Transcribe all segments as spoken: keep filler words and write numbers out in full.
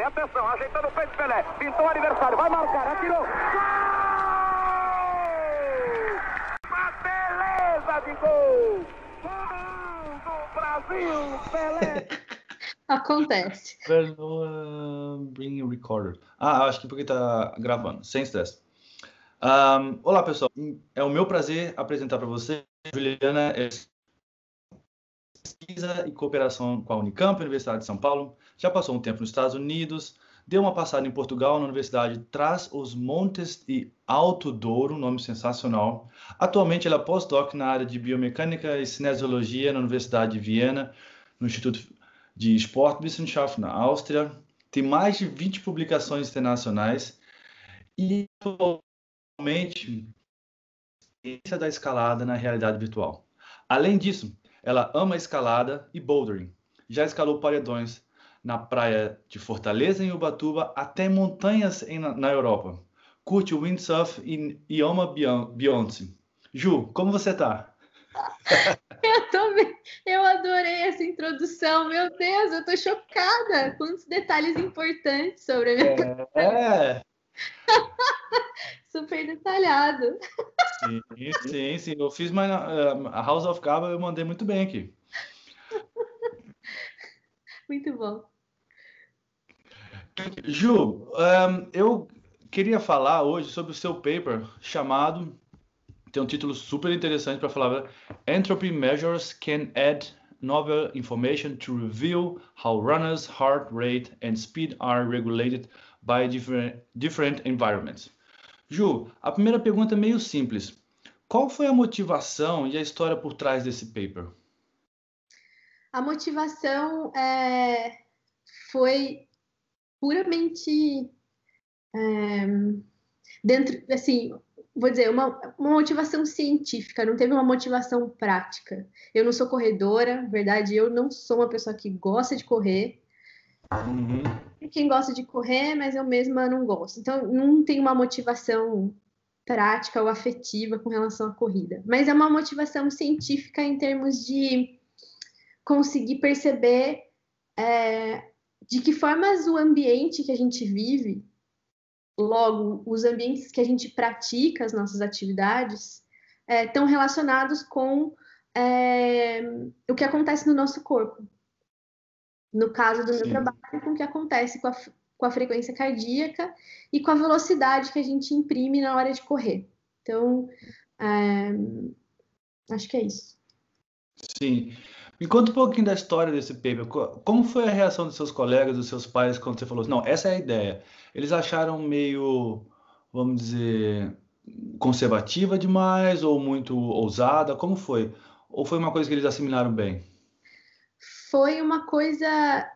Pelé. Atenção, ajeitando o peito Pelé. Pintou o adversário, vai marcar, atirou. Gol! Uma beleza de gol! Do Brasil, Pelé! Acontece. Uh, bring recorder. Ah, acho que porque tá gravando, sem estresse. Um, olá, pessoal. É o meu prazer apresentar para você Juliana, é pesquisa e cooperação com a Unicamp, Universidade de São Paulo. Já passou um tempo nos Estados Unidos, deu uma passada em Portugal, na Universidade Trás-os-Montes de Alto Douro, nome sensacional. Atualmente ela é pós-doc na área de biomecânica e cinesiologia na Universidade de Viena, no Instituto de Sportwissenschaft na Áustria. Tem mais de vinte publicações internacionais e atualmente ciência da escalada na realidade virtual. Além disso, ela ama escalada e bouldering. Já escalou paredões na praia de Fortaleza, em Ubatuba, até montanhas em, na Europa. Curte o windsurf e, e ama Beyoncé. Ju, como você tá? Eu também. Eu adorei essa introdução. Meu Deus, eu tô chocada. Quantos detalhes importantes sobre a minha carreira. É. Super detalhado. Sim, sim, sim. Eu fiz uma, a House of Cards, eu mandei muito bem aqui. Muito bom. Ju, um, eu queria falar hoje sobre o seu paper chamado, tem um título super interessante para falar, Entropy Measures Can Add Novel Information to Reveal How Runners' Heart Rate and Speed Are Regulated by Different, different Environments. Ju, a primeira pergunta é meio simples. Qual foi a motivação e a história por trás desse paper? A motivação é, foi puramente é, dentro, assim, vou dizer, uma, uma motivação científica, não teve uma motivação prática. Eu não sou corredora, na verdade, eu não sou uma pessoa que gosta de correr. Uhum. Quem gosta de correr, mas eu mesma não gosto. Então, não tem uma motivação prática ou afetiva com relação à corrida. Mas é uma motivação científica em termos de conseguir perceber é, de que formas o ambiente que a gente vive, logo, os ambientes que a gente pratica as nossas atividades, é, estão relacionados com é, o que acontece no nosso corpo. No caso do meu Sim. trabalho, com o que acontece com a, com a frequência cardíaca e com a velocidade que a gente imprime na hora de correr. Então, é, acho que é isso. Sim. Me conta um pouquinho da história desse paper. Como foi a reação dos seus colegas, dos seus pais, quando você falou, não, essa é a ideia? Eles acharam meio, vamos dizer, conservativa demais ou muito ousada? Como foi? Ou foi uma coisa que eles assimilaram bem? Foi uma coisa...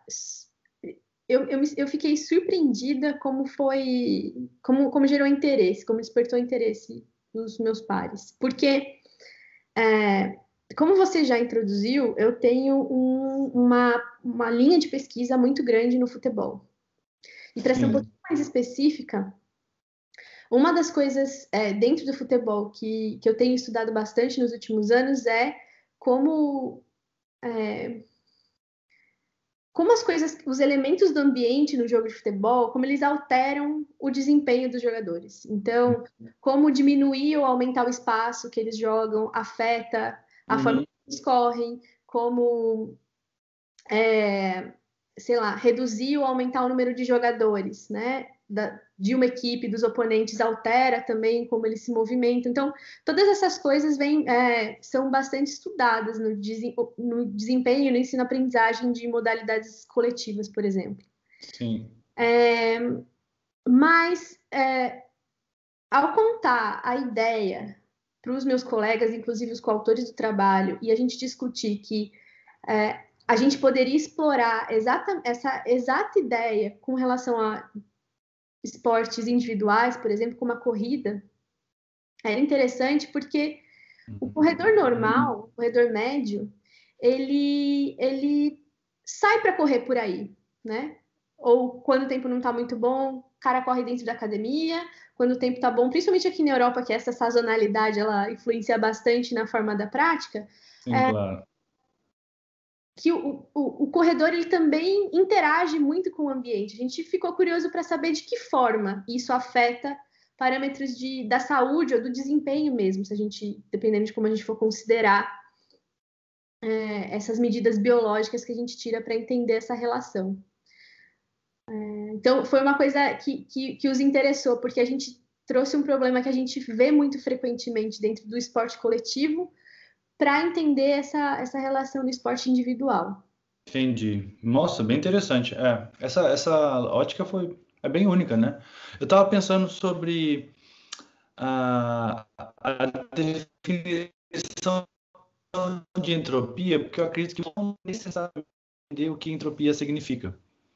Eu, eu, eu fiquei surpreendida como foi... Como, como gerou interesse, como despertou interesse dos meus pares. Porque... É, como você já introduziu, eu tenho um, uma, uma linha de pesquisa muito grande no futebol. E para ser um pouquinho mais específica, uma das coisas é, dentro do futebol que, que eu tenho estudado bastante nos últimos anos é como, é, como as coisas, os elementos do ambiente no jogo de futebol, como eles alteram o desempenho dos jogadores. Então, como diminuir ou aumentar o espaço que eles jogam afeta a uhum. forma que eles correm, como, é, sei lá, reduzir ou aumentar o número de jogadores, né? Da, de uma equipe, dos oponentes, altera também como eles se movimentam. Então, todas essas coisas vêm, é, são bastante estudadas no, desem, no desempenho, no ensino-aprendizagem de modalidades coletivas, por exemplo. Sim. É, mas, é, ao contar a ideia para os meus colegas, inclusive os coautores do trabalho, e a gente discutir que é, a gente poderia explorar exata, essa exata ideia com relação a esportes individuais, por exemplo, como a corrida, era interessante porque o corredor normal, o corredor médio, ele, ele sai para correr por aí, né? Ou quando o tempo não está muito bom, o cara corre dentro da academia, quando o tempo está bom, principalmente aqui na Europa, que essa sazonalidade ela influencia bastante na forma da prática. Sim, é, claro. que o, o, o corredor ele também interage muito com o ambiente. A gente ficou curioso para saber de que forma isso afeta parâmetros de, da saúde ou do desempenho mesmo, se a gente, dependendo de como a gente for considerar é, essas medidas biológicas que a gente tira para entender essa relação. É, então, foi uma coisa que, que, que os interessou, porque a gente trouxe um problema que a gente vê muito frequentemente dentro do esporte coletivo, para entender essa, essa relação do esporte individual. Entendi. Nossa, bem interessante. É, essa, essa ótica foi, é bem única, né? Eu estava pensando sobre a, a definição de entropia, porque eu acredito que não é necessário entender o que entropia significa.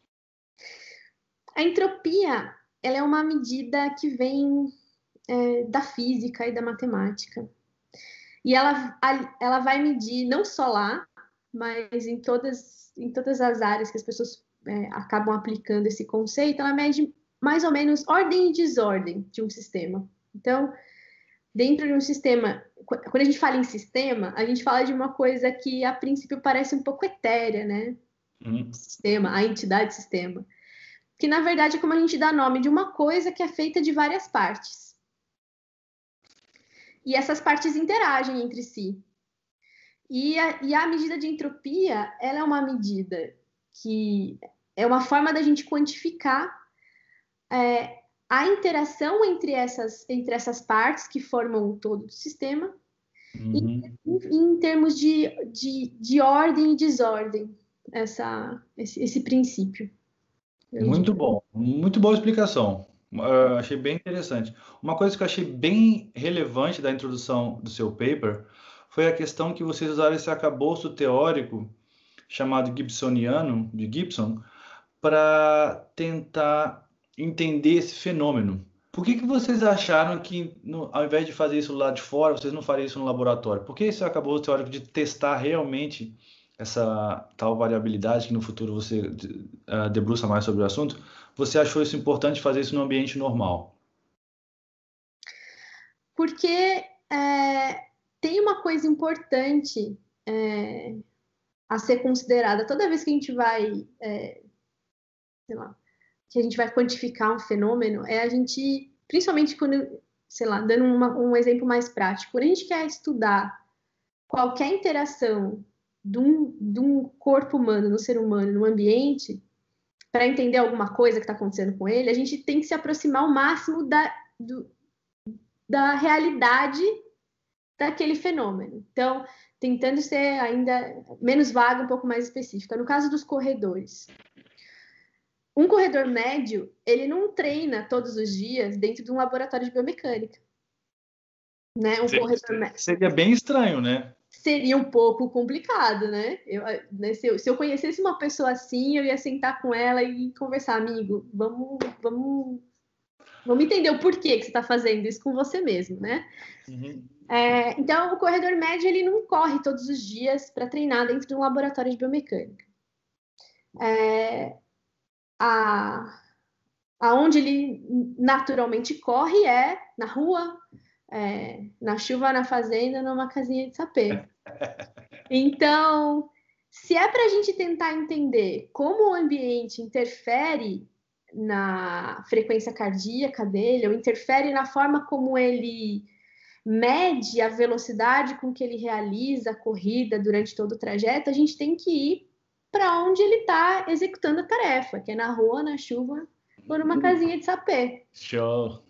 A entropia, ela é uma medida que vem é, da física e da matemática. E ela, ela vai medir não só lá, mas em todas, em todas as áreas que as pessoas é, acabam aplicando esse conceito, ela mede mais ou menos ordem e desordem de um sistema. Então, dentro de um sistema, quando a gente fala em sistema, a gente fala de uma coisa que a princípio parece um pouco etérea, né? Uhum. Sistema, a entidade sistema. Que na verdade é como a gente dá nome de uma coisa que é feita de várias partes. E essas partes interagem entre si. E a, e a medida de entropia, ela é uma medida que é uma forma da gente quantificar é, a interação entre essas, entre essas partes que formam o todo do sistema, Uhum. em, em termos de, de, de ordem e desordem, essa, esse, esse princípio. Muito bom, muito boa explicação. Uh, achei bem interessante. Uma coisa que eu achei bem relevante da introdução do seu paper foi a questão que vocês usaram esse arcabouço teórico chamado Gibsoniano, de Gibson, para tentar entender esse fenômeno. Por que que vocês acharam que, no, ao invés de fazer isso lá de fora, vocês não fariam isso no laboratório? Por que esse arcabouço teórico de testar realmente essa tal variabilidade, que no futuro você uh, debruça mais sobre o assunto, você achou isso importante fazer isso no ambiente normal? Porque é, tem uma coisa importante é, a ser considerada. Toda vez que a gente vai, é, sei lá, que a gente vai quantificar um fenômeno, é a gente, principalmente quando, sei lá, dando uma, um exemplo mais prático, quando a gente quer estudar qualquer interação de um, de um corpo humano, no ser humano, no ambiente, para entender alguma coisa que está acontecendo com ele, a gente tem que se aproximar ao máximo da, do, da realidade daquele fenômeno. Então, tentando ser ainda menos vaga, um pouco mais específica. No caso dos corredores, um corredor médio, ele não treina todos os dias dentro de um laboratório de biomecânica. Né? Um seria, corredor médio. Seria bem estranho, né? Seria um pouco complicado, né? Eu, né se, eu, se eu conhecesse uma pessoa assim, eu ia sentar com ela e conversar, amigo, vamos, vamos, vamos entender o porquê que você está fazendo isso com você mesmo, né? Uhum. É, então, o corredor médio, ele não corre todos os dias para treinar dentro de um laboratório de biomecânica. É, a, aonde ele naturalmente corre é na rua, é, na chuva, na fazenda, numa casinha de sapê. Então, se é para a gente tentar entender como o ambiente interfere na frequência cardíaca dele, ou interfere na forma como ele mede a velocidade com que ele realiza a corrida durante todo o trajeto, a gente tem que ir para onde ele está executando a tarefa, que é na rua, na chuva, ou numa casinha de sapê. Show!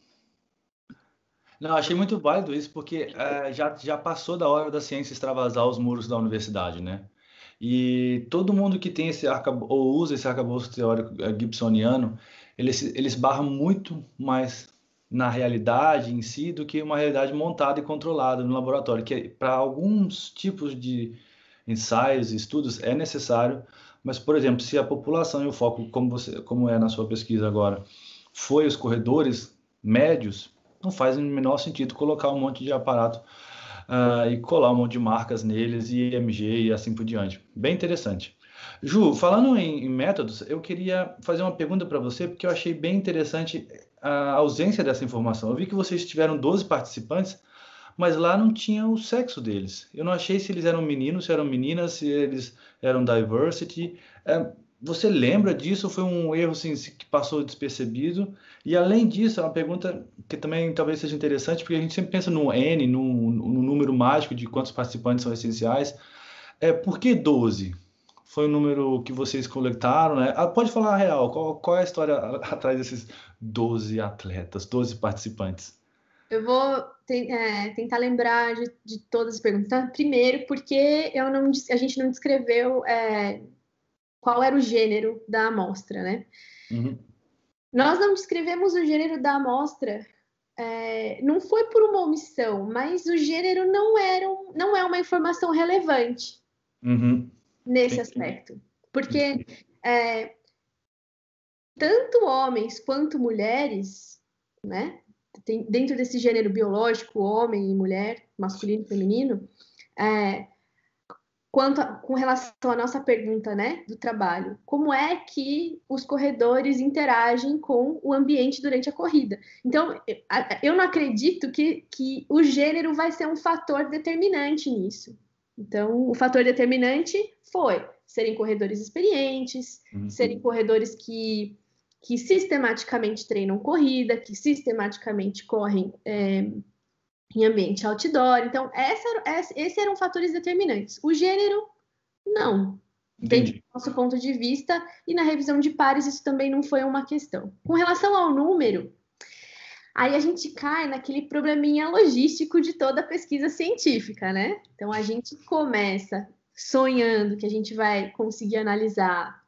Não, achei muito válido isso, porque uh, já, já passou da hora da ciência extravasar os muros da universidade, né? E todo mundo que tem esse arcabouço, ou usa esse arcabouço teórico uh, gibsoniano, eles, eles barram muito mais na realidade em si do que uma realidade montada e controlada no laboratório, que para alguns tipos de ensaios e estudos é necessário, mas, por exemplo, se a população e o foco, como, você, como é na sua pesquisa agora, foi os corredores médios, não faz o menor sentido colocar um monte de aparato uh, e colar um monte de marcas neles e I M G e assim por diante. Bem interessante. Ju, falando em, em métodos, eu queria fazer uma pergunta para você, porque eu achei bem interessante a ausência dessa informação. Eu vi que vocês tiveram doze participantes, mas lá não tinha o sexo deles. Eu não achei se eles eram meninos, se eram meninas, se eles eram diversity. É, você lembra disso? Ou foi um erro assim, que passou despercebido? E além disso, é uma pergunta que também talvez seja interessante, porque a gente sempre pensa no N, no, no número mágico de quantos participantes são essenciais. É, por que doze? Foi o número que vocês coletaram, né? Ah, pode falar a real, qual, qual é a história atrás desses doze atletas, doze participantes? Eu vou te- é, tentar lembrar de, de todas as perguntas. Então, primeiro, porque eu não, des- a gente não descreveu é, qual era o gênero da amostra, né? Uhum, Nós não descrevemos o gênero da amostra, é, não foi por uma omissão, mas o gênero não era um- não é uma informação relevante uhum, nesse entendi, aspecto. Porque entendi. é, tanto homens quanto mulheres, né? Tem, dentro desse gênero biológico, homem e mulher, masculino e feminino, é, quanto a, com relação à nossa pergunta, né, do trabalho, como é que os corredores interagem com o ambiente durante a corrida? Então, eu não acredito que, que o gênero vai ser um fator determinante nisso. Então, o fator determinante foi serem corredores experientes, Uhum. serem corredores que, que sistematicamente treinam corrida, que sistematicamente correm é, em ambiente outdoor. Então, essa, esses eram fatores determinantes. O gênero, não. Dentro do Entendi. nosso ponto de vista, e na revisão de pares, isso também não foi uma questão. Com relação ao número, aí a gente cai naquele probleminha logístico de toda a pesquisa científica, né? Então, a gente começa sonhando que a gente vai conseguir analisar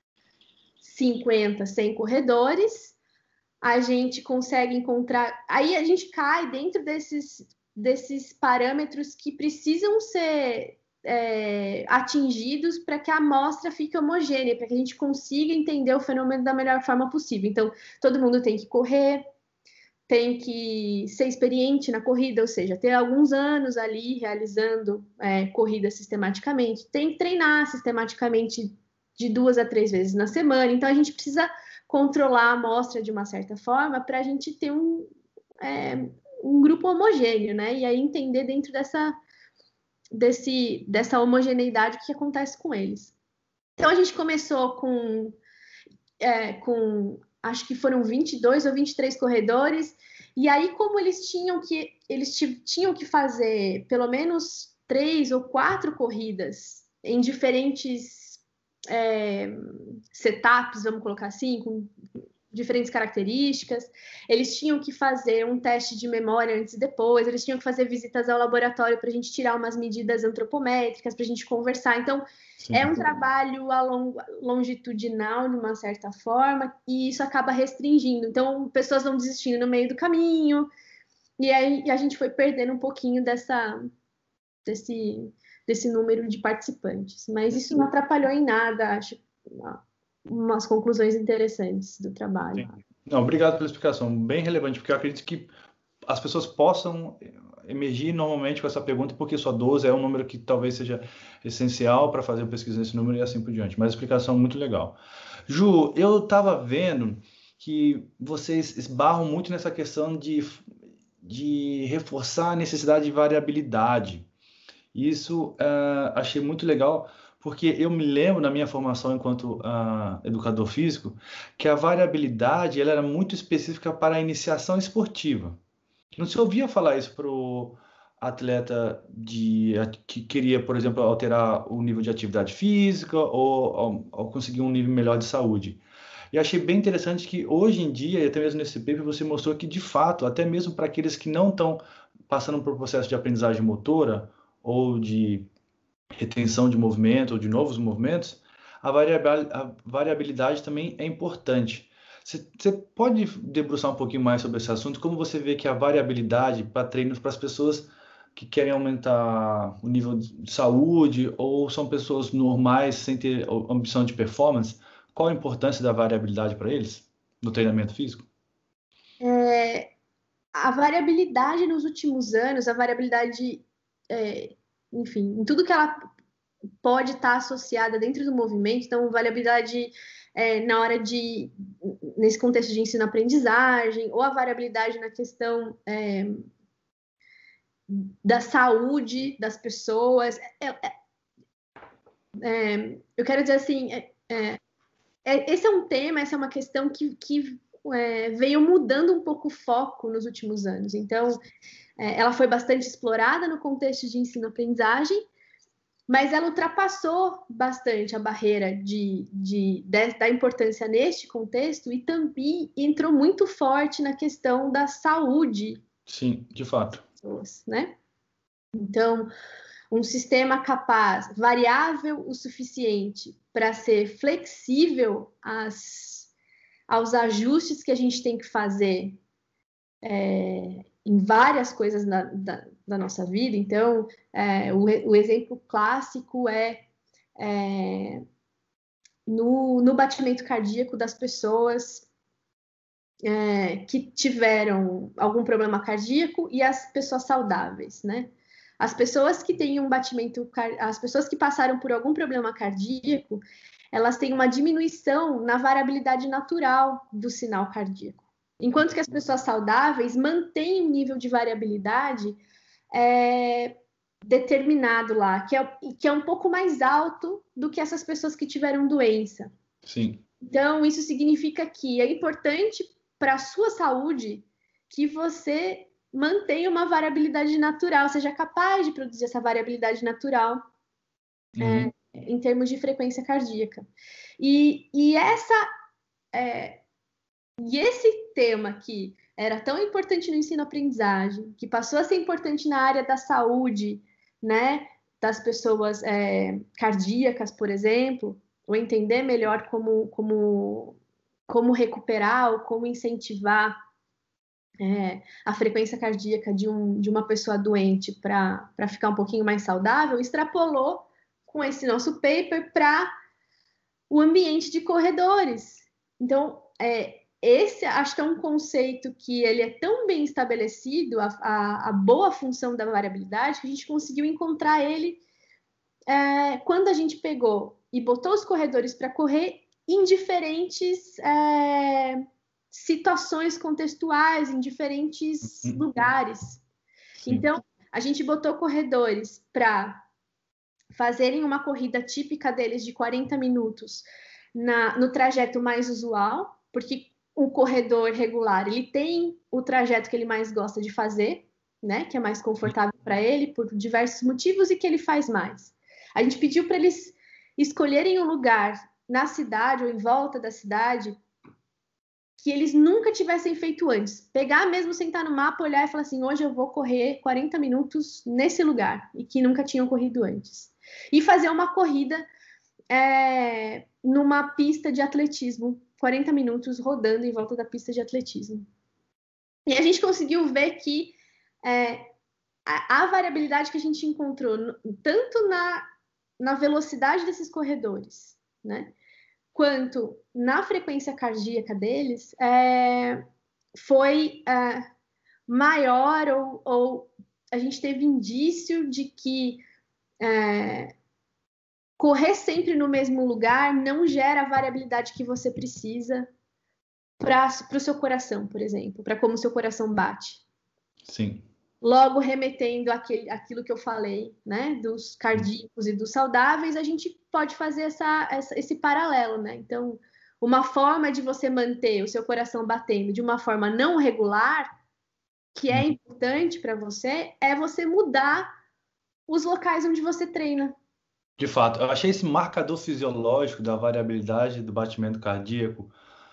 cinquenta, cem corredores, a gente consegue encontrar. Aí a gente cai dentro desses, desses parâmetros que precisam ser é, atingidos para que a amostra fique homogênea, para que a gente consiga entender o fenômeno da melhor forma possível. Então, todo mundo tem que correr, tem que ser experiente na corrida, ou seja, ter alguns anos ali realizando é, corrida sistematicamente, tem que treinar sistematicamente de duas a três vezes na semana. Então, a gente precisa controlar a amostra de uma certa forma para a gente ter um, é, um grupo homogêneo, né? E aí entender dentro dessa, desse, dessa homogeneidade o que acontece com eles. Então, a gente começou com, é, com acho que foram vinte e dois ou vinte e três corredores, e aí como eles tinham que eles tinham que fazer pelo menos três ou quatro corridas em diferentes é, setups, vamos colocar assim, com diferentes características, eles tinham que fazer um teste de memória antes e depois, eles tinham que fazer visitas ao laboratório para a gente tirar umas medidas antropométricas, para a gente conversar. Então, Sim. é um trabalho a long, longitudinal, de uma certa forma, e isso acaba restringindo. Então, pessoas vão desistindo no meio do caminho, e aí a gente foi perdendo um pouquinho dessa, desse, desse número de participantes. Mas isso não atrapalhou em nada, acho, umas conclusões interessantes do trabalho. Sim. Não, obrigado pela explicação, bem relevante, porque eu acredito que as pessoas possam emergir normalmente com essa pergunta, porque só doze é um número que talvez seja essencial para fazer a pesquisa nesse número e assim por diante. Mas a explicação muito legal. Ju, eu estava vendo que vocês esbarram muito nessa questão de, de reforçar a necessidade de variabilidade. Isso uh, achei muito legal, porque eu me lembro na minha formação enquanto uh, educador físico, que a variabilidade ela era muito específica para a iniciação esportiva. Não se ouvia falar isso para o atleta de, que queria, por exemplo, alterar o nível de atividade física ou, ou, ou conseguir um nível melhor de saúde. E achei bem interessante que hoje em dia, e até mesmo nesse paper, você mostrou que, de fato, até mesmo para aqueles que não estão passando por processo de aprendizagem motora ou de retenção de movimento ou de novos movimentos, a variabilidade também é importante. Você pode debruçar um pouquinho mais sobre esse assunto? Como você vê que a variabilidade para treinos para as pessoas que querem aumentar o nível de saúde ou são pessoas normais sem ter ambição de performance, qual a importância da variabilidade para eles no treinamento físico? É, a variabilidade nos últimos anos, a variabilidade, é, enfim, em tudo que ela pode estar associada dentro do movimento, então variabilidade é, na hora de, nesse contexto de ensino-aprendizagem, ou a variabilidade na questão é, da saúde das pessoas. É, é, é, eu quero dizer assim, é, é, esse é um tema, essa é uma questão que, que é, veio mudando um pouco o foco nos últimos anos. Então, é, ela foi bastante explorada no contexto de ensino-aprendizagem, mas ela ultrapassou bastante a barreira de, de, de, da importância neste contexto e também entrou muito forte na questão da saúde. Sim, de fato. Das pessoas, né? Então, um sistema capaz, variável o suficiente para ser flexível às, aos ajustes que a gente tem que fazer é, em várias coisas da, da, da nossa vida. Então, é, o, o exemplo clássico é, é no, no batimento cardíaco das pessoas é, que tiveram algum problema cardíaco e as pessoas saudáveis, né? As pessoas que têm um batimento, as pessoas que passaram por algum problema cardíaco, elas têm uma diminuição na variabilidade natural do sinal cardíaco. Enquanto que as pessoas saudáveis mantêm um nível de variabilidade é, determinado lá, que é, que é um pouco mais alto do que essas pessoas que tiveram doença. Sim. Então, isso significa que é importante para a sua saúde que você mantenha uma variabilidade natural, seja capaz de produzir essa variabilidade natural uhum. é, em termos de frequência cardíaca. E, e, essa, é, e esse tema que era tão importante no ensino-aprendizagem, que passou a ser importante na área da saúde, né, das pessoas é, cardíacas, por exemplo, ou entender melhor como, como, como recuperar ou como incentivar É, a frequência cardíaca de, um, de uma pessoa doente para ficar um pouquinho mais saudável, extrapolou com esse nosso paper para o ambiente de corredores. Então, é, esse acho que é um conceito que ele é tão bem estabelecido, a, a, a boa função da variabilidade, que a gente conseguiu encontrar ele é, quando a gente pegou e botou os corredores para correr em diferentes... É, situações contextuais em diferentes uhum. lugares. Sim. Então, a gente botou corredores para fazerem uma corrida típica deles de quarenta minutos na, no trajeto mais usual, porque o corredor regular, ele tem o trajeto que ele mais gosta de fazer, né, que é mais confortável para ele, por diversos motivos, e que ele faz mais. A gente pediu para eles escolherem um lugar na cidade ou em volta da cidade que eles nunca tivessem feito antes. Pegar mesmo, sentar no mapa, olhar e falar assim, hoje eu vou correr quarenta minutos nesse lugar, e que nunca tinham corrido antes. E fazer uma corrida é, numa pista de atletismo, quarenta minutos rodando em volta da pista de atletismo. E a gente conseguiu ver que é, a, a variabilidade que a gente encontrou, tanto na, na velocidade desses corredores, né, quanto na frequência cardíaca deles, é, foi é, maior ou, ou a gente teve indício de que é, correr sempre no mesmo lugar não gera a variabilidade que você precisa para o seu coração, por exemplo, para como o seu coração bate. Sim. Logo, remetendo àquele, àquilo que eu falei, né, dos cardíacos e dos saudáveis, a gente pode fazer essa, essa, esse paralelo, né? Então, uma forma de você manter o seu coração batendo de uma forma não regular, que é importante para você, é você mudar os locais onde você treina. De fato, eu achei esse marcador fisiológico da variabilidade do batimento cardíaco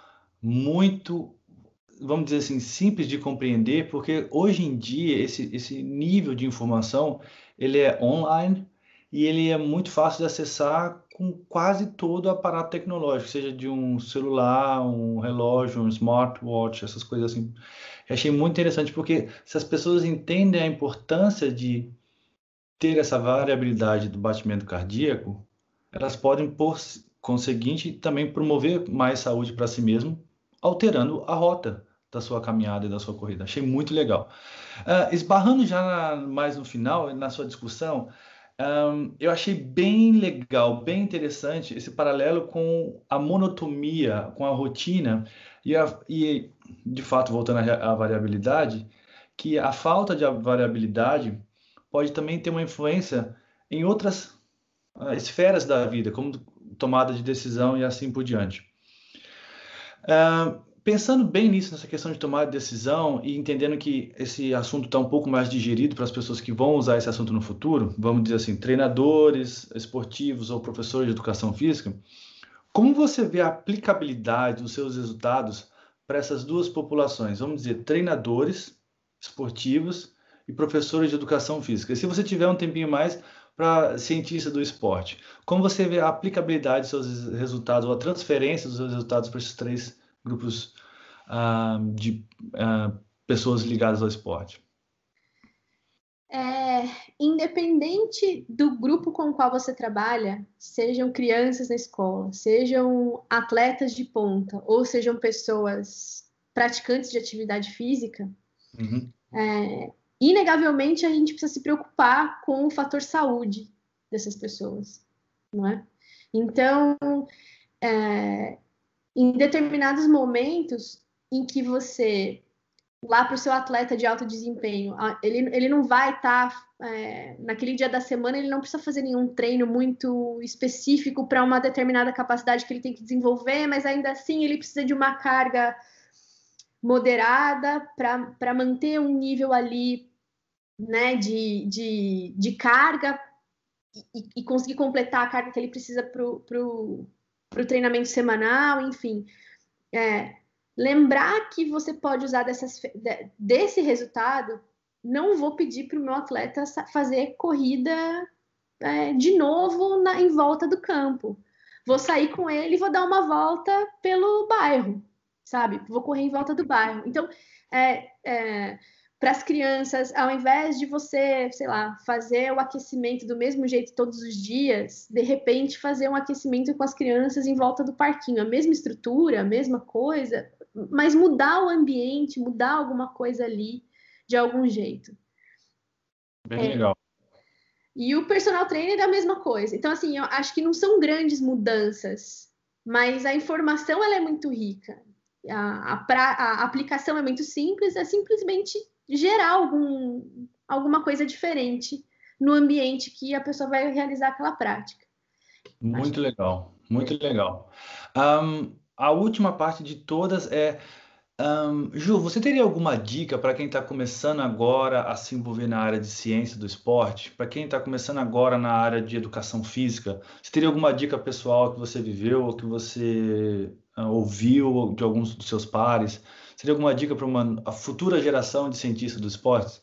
muito, vamos dizer assim, simples de compreender, porque hoje em dia esse, esse nível de informação ele é online e ele é muito fácil de acessar com quase todo o aparato tecnológico, seja de um celular, um relógio, um smartwatch, essas coisas assim. Eu achei muito interessante porque se as pessoas entendem a importância de ter essa variabilidade do batimento cardíaco, elas podem, por conseguinte, também promover mais saúde para si mesmo, alterando a rota da sua caminhada e da sua corrida. Achei muito legal. Uh, esbarrando já na, mais no final, na sua discussão, um, eu achei bem legal, bem interessante esse paralelo com a monotonia, com a rotina e, a, e de fato, voltando à, à variabilidade, que a falta de variabilidade pode também ter uma influência em outras uh, esferas da vida, como tomada de decisão e assim por diante. Uh, pensando bem nisso, nessa questão de tomada de decisão e entendendo que esse assunto está um pouco mais digerido para as pessoas que vão usar esse assunto no futuro, vamos dizer assim, treinadores esportivos ou professores de educação física, como você vê a aplicabilidade dos seus resultados para essas duas populações? Vamos dizer, treinadores esportivos e professores de educação física. E se você tiver um tempinho mais para cientista do esporte, como você vê a aplicabilidade dos seus resultados ou a transferência dos seus resultados para esses três grupos uh, de uh, pessoas ligadas ao esporte? É, independente do grupo com o qual você trabalha, sejam crianças na escola, sejam atletas de ponta, ou sejam pessoas praticantes de atividade física, uhum. é, inegavelmente a gente precisa se preocupar com o fator saúde dessas pessoas, não é? Então, é, em determinados momentos em que você, lá para o seu atleta de alto desempenho, ele, ele não vai estar, tá, é, naquele dia da semana, ele não precisa fazer nenhum treino muito específico para uma determinada capacidade que ele tem que desenvolver, mas ainda assim ele precisa de uma carga moderada para manter um nível ali, né, de, de, de carga e, e conseguir completar a carga que ele precisa para o treinamento semanal, enfim. É, lembrar que você pode usar dessas, desse resultado, não vou pedir para o meu atleta fazer corrida é, de novo na, em volta do campo. Vou sair com ele e vou dar uma volta pelo bairro, sabe? Vou correr em volta do bairro. Então, é, é, para as crianças, ao invés de você, sei lá, fazer o aquecimento do mesmo jeito todos os dias, de repente fazer um aquecimento com as crianças em volta do parquinho, a mesma estrutura, a mesma coisa, mas mudar o ambiente, mudar alguma coisa ali de algum jeito. Bem é, legal. E o personal trainer é a mesma coisa. Então, assim, eu acho que não são grandes mudanças, mas a informação ela é muito rica. A, a, pra, a aplicação é muito simples, é simplesmente gerar algum, alguma coisa diferente no ambiente que a pessoa vai realizar aquela prática. Muito legal, muito legal. Um, a última parte de todas é... Um, Ju, você teria alguma dica para quem está começando agora a se envolver na área de ciência do esporte? Para quem está começando agora na área de educação física? Você teria alguma dica pessoal que você viveu ou que você uh, ouviu de alguns dos seus pares? Seria alguma dica para uma a futura geração de cientistas do esporte?